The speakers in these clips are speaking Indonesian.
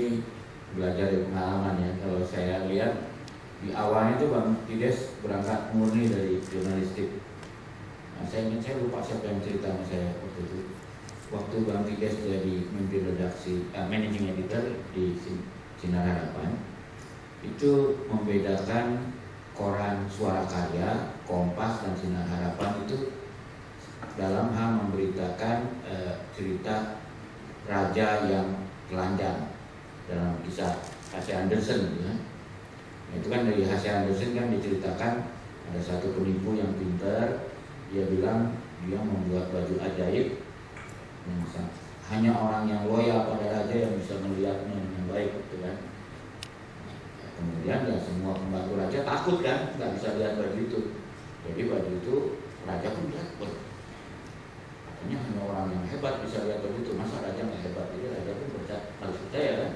ini belajar dari pengalaman ya. Kalau saya lihat di awalnya itu Bang Tides berangkat murni dari jurnalistik. Nah, saya lupa siapa yang cerita sama saya waktu itu. Waktu Bang Tides jadi memimpin redaksi, managing editor di Sinar Harapan, itu membedakan koran Suara Karya, Kompas dan Sinar Harapan itu dalam hal memberitakan cerita raja yang telanjang dalam kisah H.C. Andersen ya. Itu kan dari H.C. Andersen kan diceritakan ada satu penipu yang pintar, dia bilang dia membuat baju ajaib yang hanya orang yang loyal pada raja yang bisa melihatnya dengan baik gitu kan. Kemudian ya semua pembantu raja takut kan, nggak bisa lihat baju itu. Jadi baju itu raja pun lihat, katanya hanya orang yang hebat bisa lihat baju itu, masa raja nggak hebat? Jadi raja pun harus percaya kan.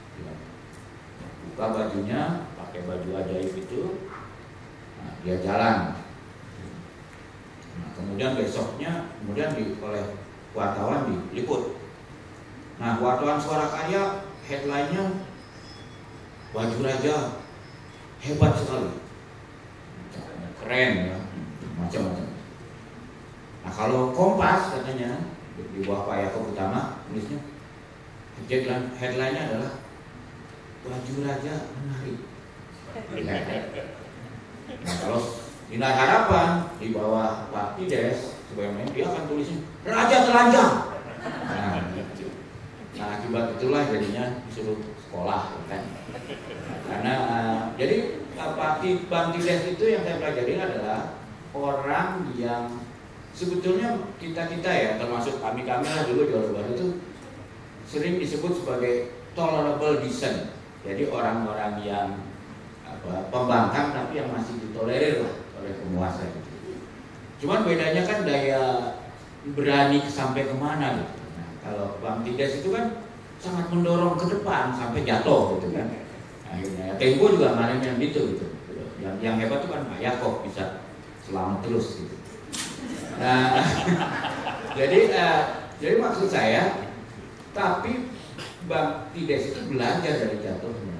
Buka bajunya, pakai baju ajaib itu, nah, dia jalan. Nah, kemudian besoknya, oleh wartawan diliput. Nah, wartawan Suara Karya headline-nya baju raja hebat sekali, keren ya, macam-macam. Nah, kalau Kompas katanya di bawah Pak Yaakob Utama tulisnya headline-nya adalah baju raja menarik. Nah, kalau Sinar Harapan di bawah Pak Tides sebagaimana dia akan tulisnya raja telanjang. Nah, akibat itulah jadinya disuruh sekolah kan. Karena jadi Bang Tides itu yang saya pelajari adalah orang yang sebetulnya kita ya, termasuk kami lah dulu di Orde Baru itu sering disebut sebagai tolerable dissent. Jadi orang-orang yang pembangkang tapi yang masih ditolerir lah oleh penguasa gitu. Cuman bedanya kan daya berani sampai kemana gitu. Nah, kalau Bang Tides itu kan sangat mendorong ke depan sampai jatuh gitu kan. Akhirnya Tempo juga kemarin yang gitu. Yang hebat itu kan Pak Yaakob bisa selamat terus gitu. Nah, jadi maksud saya, tapi Bang Tides itu belajar dari jatuhnya.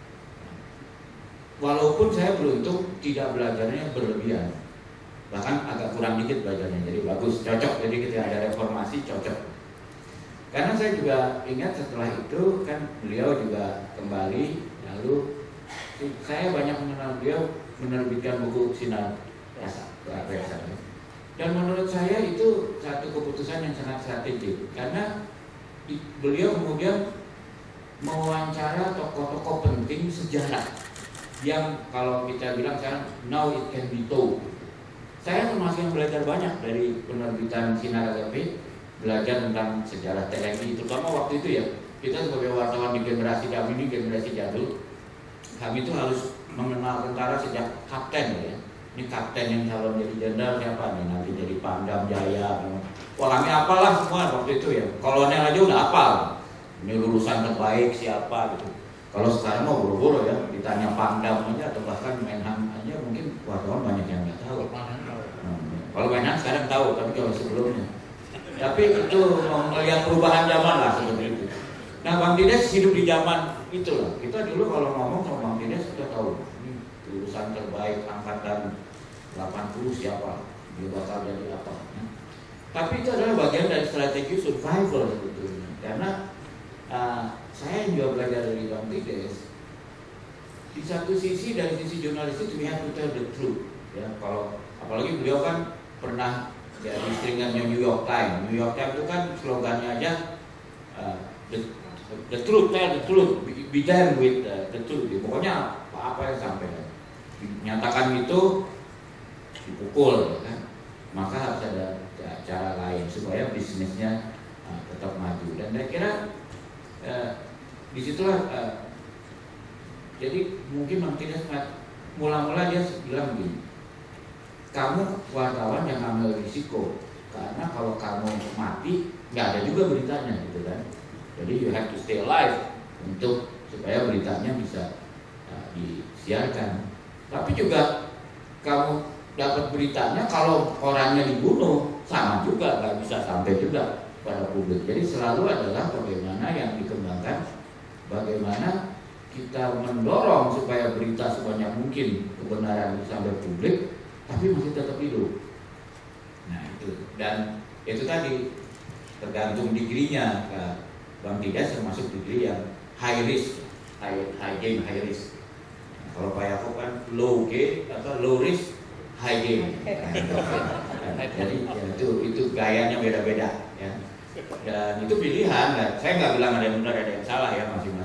Walaupun saya beruntung tidak belajarnya berlebihan, bahkan agak kurang dikit belajarnya, jadi bagus, cocok. Jadi ketika ada reformasi cocok. Karena saya juga ingat setelah itu kan beliau juga kembali, lalu saya banyak mengenal beliau menerbitkan buku Sinar Rasa. Dan menurut saya itu satu keputusan yang sangat strategis, karena beliau kemudian mewawancara tokoh-tokoh penting sejarah yang kalau kita bilang sekarang now it can be told. Saya termasuk yang belajar banyak dari penerbitan Sinar HGP, belajar tentang sejarah TNI, terutama waktu itu ya. Kita sebagai wartawan di generasi kami ini, generasi jadul, kami itu harus mengenal tentara sejak kapten ya. Ini kapten yang calon jadi jenderal siapa nih, nanti jadi Pangdam Jaya. Wah, kami apalah semua waktu itu ya. Kolonel aja udah apal. Ini lulusan terbaik siapa gitu. Kalau sekarang mau buru-buru ya, ditanya Pangdam aja atau bahkan Menhan aja mungkin wartawan banyak yang nggak tahu. Kalau Menhan sekarang tahu, tapi kalau sebelumnya. Tapi itu melihat perubahan zaman lah seperti itu. Nah, Bang Tides hidup di zaman itulah. Kita dulu kalau ngomong sama Bang Tides kita tahu ini lulusan terbaik angkatan 80 siapa, dia bakal jadi apa. Tapi itu adalah bagian dari strategi survival sebetulnya. Karena saya juga belajar dari Bang Tides. Di satu sisi dari sisi jurnalistik we have to tell the truth. Ya, kalau apalagi beliau kan pernah jadi stringernya New York Times. New York Times itu kan slogannya aja the truth, tell the truth, be there with the truth. Pokoknya apa yang sampai nyatakan itu dipukul, kan? Maka harus ada cara lain supaya bisnisnya tetap maju. Dan saya kira disitulah jadi mungkin Bang Tides mula-mula dia bilang begini, kamu wartawan yang ambil risiko, karena kalau kamu mati nggak ada juga beritanya gitu kan. Jadi you have to stay alive untuk supaya beritanya bisa disiarkan. Tapi juga kamu dapat beritanya kalau orangnya dibunuh sama juga, nggak bisa sampai juga pada publik. Jadi selalu adalah bagaimana yang dikembangkan bagaimana kita mendorong supaya berita sebanyak mungkin kebenaran sampai publik, tapi masih tetap hidup. Nah itu, dan itu tadi tergantung digrinya. Bang Didas termasuk digri yang high risk, high gain, high risk. Nah, kalau Pak Yaakob kan low gain atau low risk, high gain. Nah, jadi ya, itu gayanya beda-beda ya. Dan itu pilihan. Nah, saya nggak bilang ada yang benar ada yang salah ya, masing-masing